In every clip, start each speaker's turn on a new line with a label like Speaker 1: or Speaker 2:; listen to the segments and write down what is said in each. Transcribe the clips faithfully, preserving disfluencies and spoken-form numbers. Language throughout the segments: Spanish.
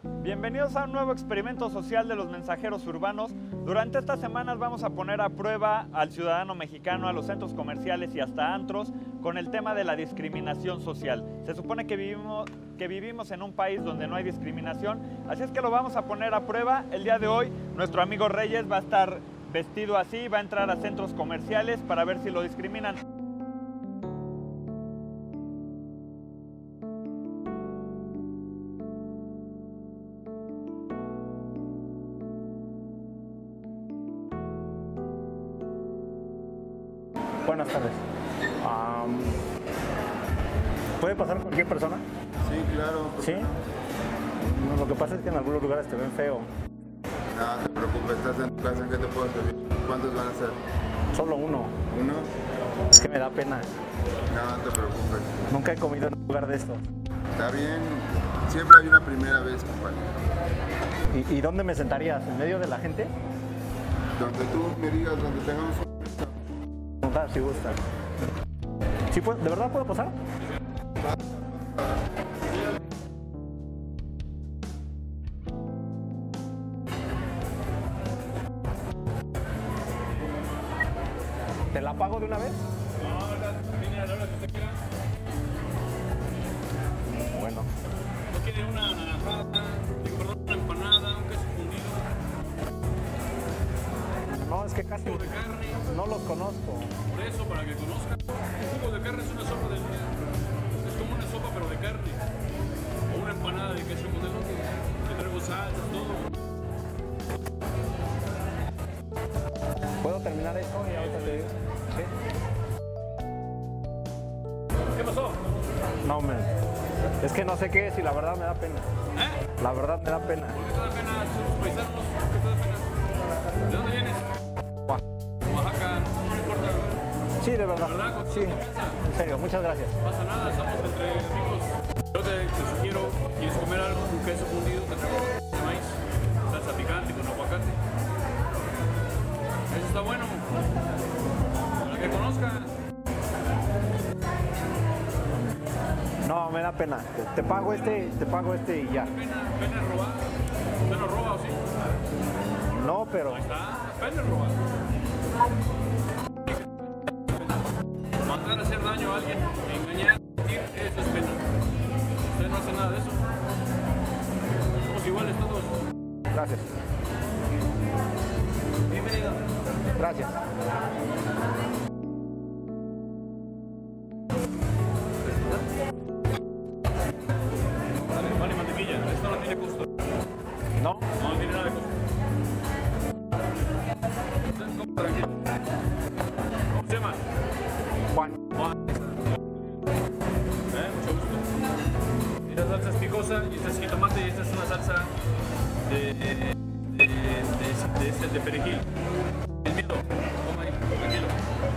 Speaker 1: Bienvenidos a un nuevo experimento social de los mensajeros urbanos. Durante estas semanas vamos a poner a prueba al ciudadano mexicano, a los centros comerciales y hasta antros con el tema de la discriminación social. Se supone que vivimos, que vivimos en un país donde no hay discriminación, así es que lo vamos a poner a prueba. El día de hoy nuestro amigo Reyes va a estar vestido así, va a entrar a centros comerciales para ver si lo discriminan.
Speaker 2: Buenas tardes. Um, ¿Puede pasar cualquier persona?
Speaker 3: Sí, claro.
Speaker 2: ¿Sí? No, lo que pasa es que en algunos lugares te ven feo.
Speaker 3: No te preocupes, estás en tu casa, ¿en qué te puedo servir? ¿Cuántos van a ser?
Speaker 2: Solo uno.
Speaker 3: ¿Uno?
Speaker 2: Es que me da pena.
Speaker 3: No te preocupes.
Speaker 2: Nunca he comido en un lugar de esto.
Speaker 3: Está bien, siempre hay una primera vez, compadre.
Speaker 2: ¿Y, ¿Y dónde me sentarías? ¿En medio de la gente?
Speaker 3: Donde tú me digas, donde tengamos un...
Speaker 2: Preguntar si gusta. ¿Sí puedo? ¿De verdad puedo pasar? ¿Te la pago de una vez?
Speaker 4: No, viene a la hora que usted quiera.
Speaker 2: Bueno.
Speaker 4: ¿No quiere una naranjada, perdón, una empanada, un queso fundido?
Speaker 2: No, es que casi
Speaker 4: ¿Jugo de carne?
Speaker 2: no los conozco.
Speaker 4: Por eso, para que conozcan. Un jugo de carne es una sopa del día. Es como una sopa, pero de carne. O una empanada de queso modelo. Le traigo salsa, todo.
Speaker 2: ¿Puedo terminar esto y ahorita te digo? ¿Sí?
Speaker 4: ¿Qué pasó?
Speaker 2: No, me... Es que no sé qué es y la verdad me da pena.
Speaker 4: ¿Eh?
Speaker 2: La verdad me da pena.
Speaker 4: ¿Por qué te da pena? Somos paisanos. ¿Por qué te da pena? ¿De dónde vienes? Oaxaca, no me importa.
Speaker 2: Sí, de verdad.
Speaker 4: ¿Verdad? ¿Con
Speaker 2: Sí,
Speaker 4: confianza?
Speaker 2: en serio, muchas gracias.
Speaker 4: No pasa nada, estamos entre amigos. Yo te, te sugiero, ¿quieres comer algo? Un queso fundido, te traigo de maíz, salsa picante con aguacate. Eso está bueno. Para que conozcan.
Speaker 2: No, me da pena. Te, te pago este, te pago este y ya.
Speaker 4: Pena, pena robar. ¿Usted no roba o sí?
Speaker 2: No, pero
Speaker 4: Ahí está, pena robar. Mandar a hacer daño a alguien, engañar, mentir, eso es pena. Usted no hace nada de eso. Somos iguales todos.
Speaker 2: gracias.
Speaker 4: Bienvenido.
Speaker 2: Gracias.
Speaker 4: Vale, vale, mantequilla. Esto no tiene costo.
Speaker 2: No,
Speaker 4: No tiene nada de costo. Usted compra tranquilo. ¿Cómo se llama?
Speaker 2: Juan.
Speaker 4: Juan. Eh, mucho gusto. Esta salsa es picosa y esta es jitomate y esta es una salsa de, de, de, de, de, de perejil. El miedo. Toma ahí, tranquilo.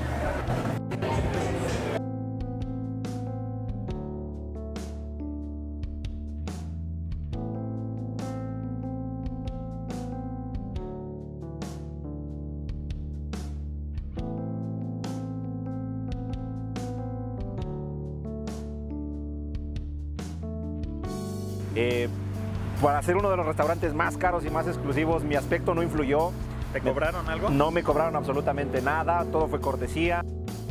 Speaker 2: Eh, para ser uno de los restaurantes más caros y más exclusivos, mi aspecto no influyó.
Speaker 1: ¿Te cobraron algo?
Speaker 2: No me cobraron absolutamente nada, todo fue cortesía.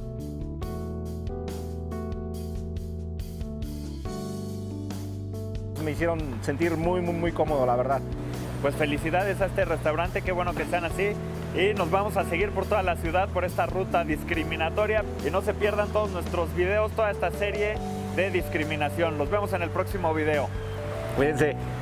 Speaker 2: Me hicieron sentir muy, muy, muy cómodo, la verdad.
Speaker 1: Pues felicidades a este restaurante, qué bueno que están así. Y nos vamos a seguir por toda la ciudad por esta ruta discriminatoria. Y no se pierdan todos nuestros videos, toda esta serie de discriminación. Los vemos en el próximo video.
Speaker 2: Cuídense.